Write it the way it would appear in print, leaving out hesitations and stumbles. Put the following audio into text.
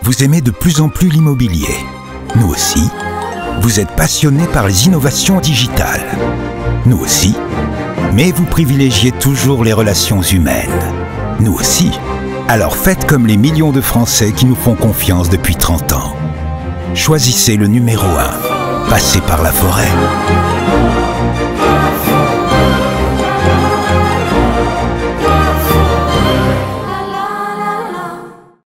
vous aimez de plus en plus l'immobilier. Nous aussi. Vous êtes passionné par les innovations digitales. Nous aussi. Mais vous privilégiez toujours les relations humaines. Nous aussi. Alors faites comme les millions de Français qui nous font confiance depuis 30 ans. Choisissez le numéro 1. Passez par la forêt.